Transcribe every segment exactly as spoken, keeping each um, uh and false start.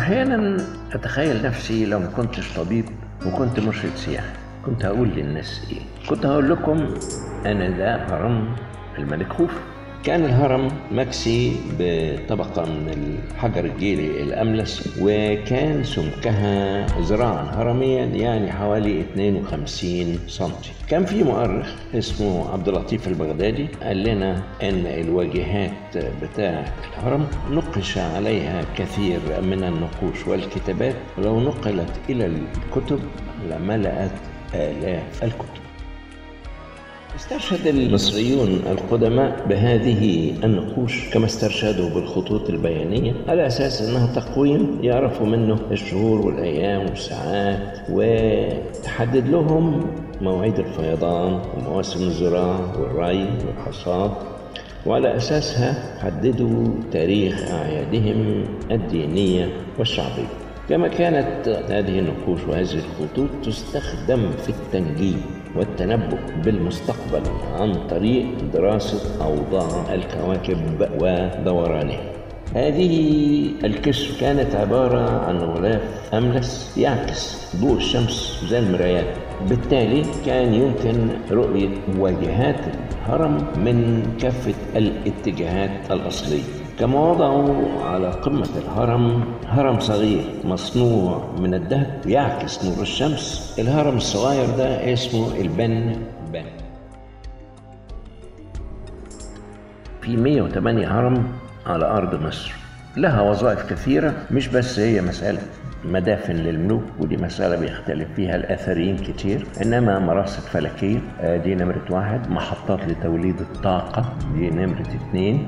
أحيانا أتخيل نفسي لو ما كنتش طبيب وكنت مرشد سياحي، كنت هقول للناس إيه؟ كنت هقول لكم أنا ده هرم الملك خوفو. كان الهرم مكسي بطبقة من الحجر الجيري الأملس، وكان سمكها ذراعا هرميا يعني حوالي اثنين وخمسين سنتي. كان في مؤرخ اسمه عبد اللطيف البغدادي قال لنا ان الواجهات بتاعة الهرم نقش عليها كثير من النقوش والكتابات، ولو نقلت الى الكتب لملأت آلاف الكتب. استرشد المصريون القدماء بهذه النقوش كما استرشدوا بالخطوط البيانية على أساس أنها تقويم يعرفوا منه الشهور والأيام والساعات، وتحدد لهم مواعيد الفيضان ومواسم الزراعة والري والحصاد، وعلى أساسها حددوا تاريخ أعيادهم الدينية والشعبية. كما كانت هذه النقوش وهذه الخطوط تستخدم في التنجيم والتنبؤ بالمستقبل عن طريق دراسة أوضاع الكواكب ودورانها. هذه الكشف كانت عبارة عن غلاف أملس يعكس ضوء الشمس زي المرايات، بالتالي كان يمكن رؤية واجهات الهرم من كافة الاتجاهات الأصلية. كما وضعوا على قمة الهرم هرم صغير مصنوع من الذهب يعكس نور الشمس. الهرم الصغير ده اسمه البن بن. في مئة وثمانية هرم على أرض مصر، لها وظائف كثيرة، مش بس هي مسألة مدافن للملوك ودي مسألة بيختلف فيها الأثريين كتير، إنما مراصد فلكية دي نمرة واحد، محطات لتوليد الطاقة دي نمرة اتنين.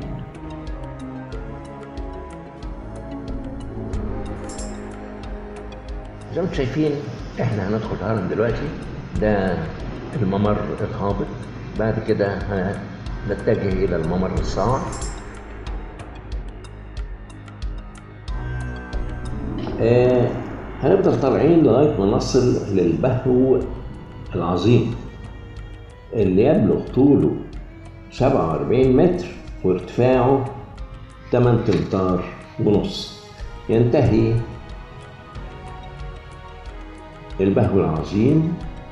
زي ما انتم شايفين احنا هندخل الهرم دلوقتي، ده الممر الهابط، بعد كده هنتجه الى الممر الصاعد. آه هنفضل طالعين لغايه ما نصل للبهو العظيم اللي يبلغ طوله سبعة وأربعين متر وارتفاعه ثمانية امتار ونص. ينتهي البهو العظيم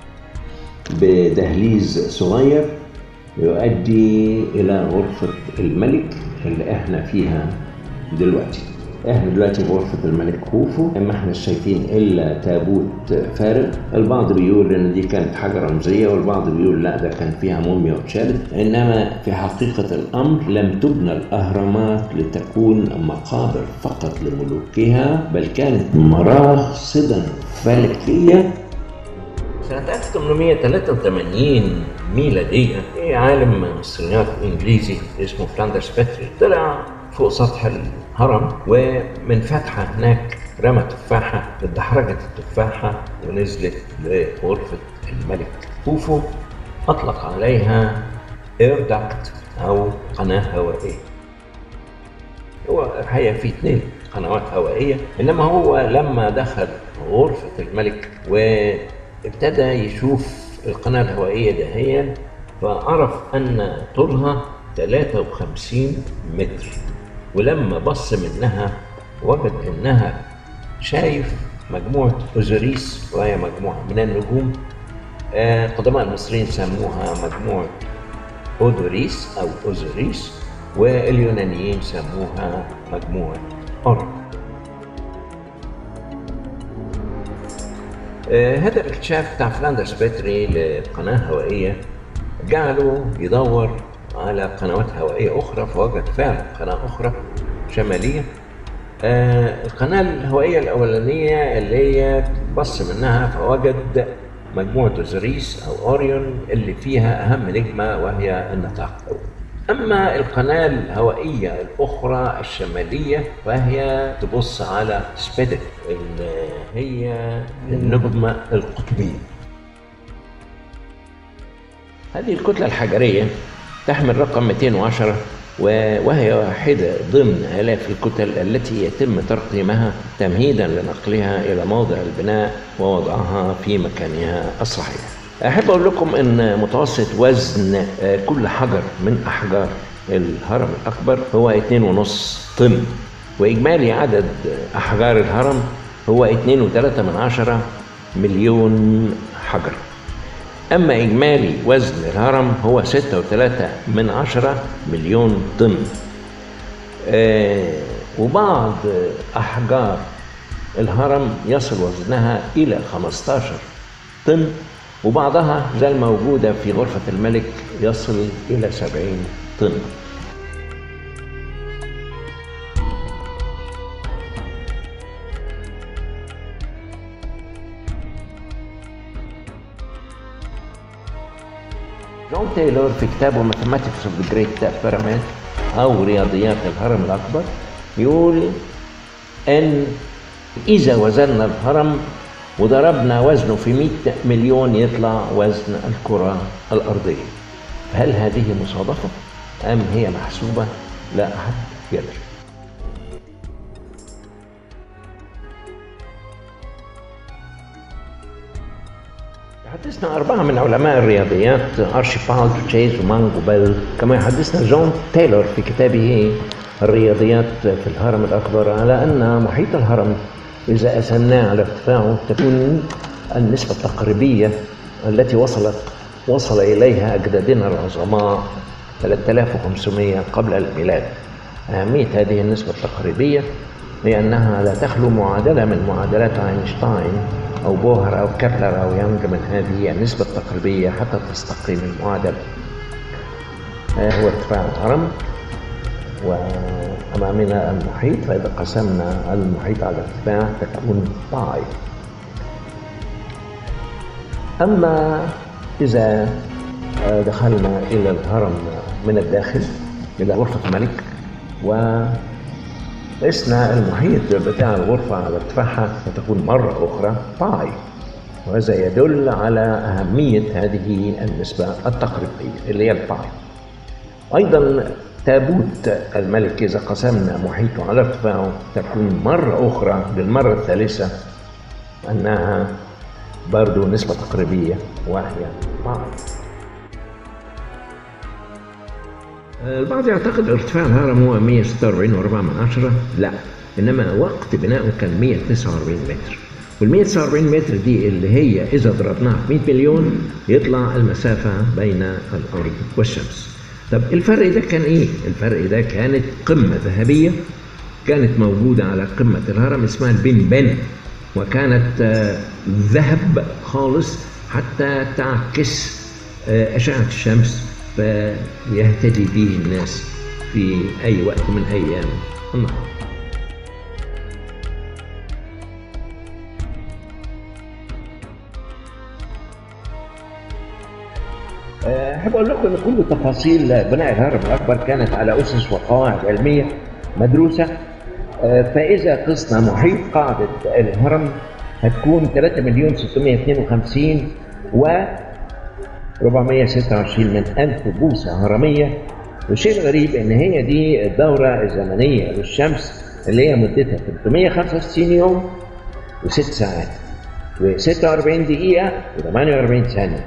بدهليز صغير يؤدي إلى غرفة الملك اللي احنا فيها دلوقتي. احنا دلوقتي في غرفة الملك خوفو، اما احنا شايفين الا تابوت فارغ. البعض بيقول ان دي كانت حاجة رمزية، والبعض بيقول لا ده كان فيها موميا واتشالت، انما في حقيقة الامر لم تبنى الاهرامات لتكون مقابر فقط لملوكها، بل كانت مراصدا فلكية. سنة ألف وثمانمئة وثلاثة وثمانين ميلادية في عالم مصريات انجليزي اسمه فلاندرز بيتري طلع فوق سطح الهرم، ومن فتحة هناك رمى تفاحة، اتدحرجت التفاحة ونزلت لغرفة الملك خوفو، أطلق عليها اير داكت أو قناة هوائية. هو الحقيقة في اثنين قنوات هوائية، إنما هو لما دخل غرفة الملك وابتدى يشوف القناة الهوائية دهيا فعرف أن طولها ثلاثة وخمسين متر، ولما بص منها وجد انها شايف مجموعة اوزوريس، وهي مجموعة من النجوم. آه قدماء المصريين سموها مجموعة اودوريس او اوزوريس، واليونانيين سموها مجموعة اوريون. آه هذا الاكتشاف بتاع فلاندرز بيتري لقناة هوائية جعله يدور على قنوات هوائية أخرى، فوجد فعلا قناة أخرى شمالية. آه القناة الهوائية الأولانية اللي هي بص منها فوجد مجموعة اوزوريس أو أوريون اللي فيها أهم نجمة وهي النطاق. أما القناة الهوائية الأخرى الشمالية فهي تبص على سبيدك اللي هي النجمة القطبية. هذه الكتلة الحجرية تحمل رقم مئتين وعشرة، وهي واحدة ضمن آلاف الكتل التي يتم ترقيمها تمهيدا لنقلها إلى موضع البناء ووضعها في مكانها الصحيح. أحب أقول لكم أن متوسط وزن كل حجر من أحجار الهرم الأكبر هو اثنين ونص طن، وإجمالي عدد أحجار الهرم هو اتنين وتلاتة من عشرة مليون حجر. أما إجمالي وزن الهرم هو ستة وتلاتة من عشرة مليون طن. آه وبعض أحجار الهرم يصل وزنها إلى خمستاشر طن، وبعضها زي الموجودة في غرفة الملك يصل إلى سبعين طن. جون تايلور في كتابه Mathematics of the Great Pyramid أو رياضيات الهرم الأكبر يقول إن إذا وزننا الهرم وضربنا وزنه في مئة مليون يطلع وزن الكرة الأرضية. هل هذه مصادفة أم هي محسوبة؟ لا أحد يدري. يحدثنا أربعة من علماء الرياضيات أرشيبالد وتشيز ومانج وبيل، كما يحدثنا جون تايلور في كتابه الرياضيات في الهرم الأكبر على أن محيط الهرم إذا قسمناه على ارتفاعه تكون النسبة التقريبية التي وصلت وصل إليها أجدادنا العظماء ثلاثة آلاف وخمسمائة قبل الميلاد. أهمية هذه النسبة التقريبية هي أنها لا تخلو معادلة من معادلات أينشتاين أو بوهر أو كابلر أو يانج من هذه النسبة التقريبية حتى تستقيم المعادلة. هو ارتفاع الهرم وأمامنا المحيط، فإذا قسمنا المحيط على ارتفاع تكون باي. أما إذا دخلنا إلى الهرم من الداخل إلى غرفة الملك وقسنا المحيط بتاع الغرفة على ارتفاعها فتكون مرة أخرى باي، وهذا يدل على أهمية هذه النسبة التقريبية اللي هي الباي. أيضا تابوت الملك إذا قسمنا محيطه على ارتفاعه تكون مرة أخرى للمرة الثالثة أنها برضو نسبة تقريبية وهي باي. البعض يعتقد ارتفاع الهرم هو مئة وستة وأربعين وأربعة من عشرة، لا، إنما وقت بنائه كان مئة وتسعة وأربعين متر، وال مئة وتسعة وأربعين متر دي اللي هي إذا ضربناها في مئة مليون يطلع المسافة بين الأرض والشمس. طب الفرق ده كان إيه؟ الفرق ده كانت قمة ذهبية كانت موجودة على قمة الهرم اسمها البن بن، وكانت ذهب خالص حتى تعكس أشعة الشمس فيهتدي به الناس في أي وقت من أيام النهار. أحب أقول لكم أن كل تفاصيل بناء الهرم الأكبر كانت على أسس وقواعد علمية مدروسة. فإذا قسنا محيط قاعدة الهرم هتكون ثلاثة مليون ستمائة واثنين وخمسين و أربعمائة وستة وعشرين من ألف بوصة هرمية. والشيء الغريب إن هي دي الدورة الزمنية للشمس اللي هي مدتها ثلاثمائة وخمسة وستين يوم وست ساعات وستة وأربعين دقيقة وثمانية وأربعين ثانية.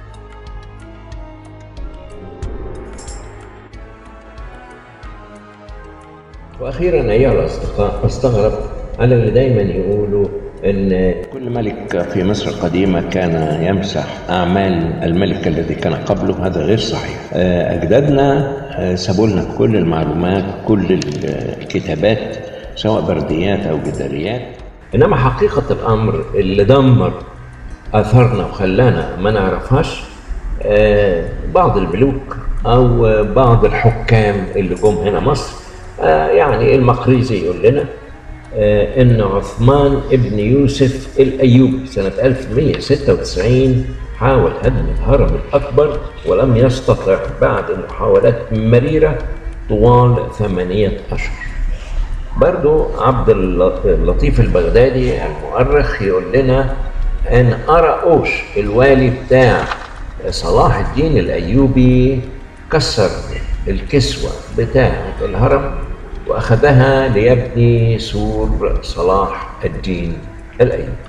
وأخيرا أيها الأصدقاء، أستغرب على اللي دايما يقولوا إن كل ملك في مصر القديمة كان يمسح أعمال الملك الذي كان قبله. هذا غير صحيح. أجدادنا سابوا لنا كل المعلومات، كل الكتابات سواء برديات أو جداريات، إنما حقيقة الأمر اللي دمر آثارنا وخلانا ما نعرفهاش بعض الملوك أو بعض الحكام اللي جم هنا مصر. يعني المقريزي يقول لنا إن عثمان ابن يوسف الأيوبي سنة ألف ومئة وستة وتسعين حاول هدم الهرم الأكبر ولم يستطع بعد محاولات مريرة طوال ثمانية أشهر. برضو عبد اللطيف البغدادي المؤرخ يقول لنا أن أراؤوش الوالي بتاع صلاح الدين الأيوبي كسر الكسوة بتاعة الهرم وأخذها ليبني سور صلاح الدين الأيوبي.